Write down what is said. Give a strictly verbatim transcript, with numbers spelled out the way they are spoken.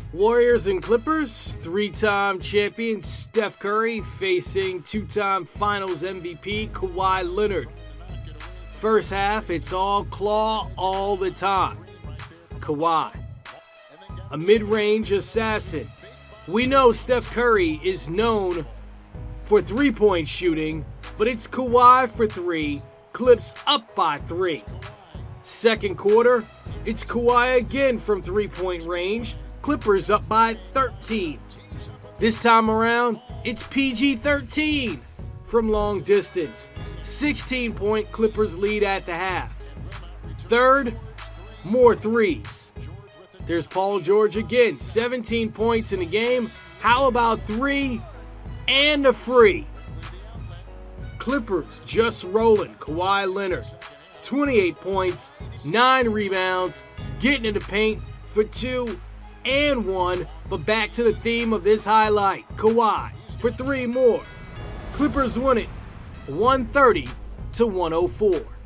Warriors and Clippers, three-time champion Steph Curry facing two-time Finals M V P Kawhi Leonard. First half, it's all claw all the time. Kawhi, a mid-range assassin. We know Steph Curry is known for three-point shooting, but it's Kawhi for three, Clips up by three. Second quarter, it's Kawhi again from three-point range, Clippers up by thirteen. This time around, it's P G thirteen from long distance. sixteen-point Clippers lead at the half. Third, more threes. There's Paul George again, seventeen points in the game. How about three and a free? Clippers just rolling. Kawhi Leonard, twenty-eight points, nine rebounds, getting in the paint for two and one. But back to the theme of this highlight. Kawhi for three more. Clippers win it one thirty to one oh four.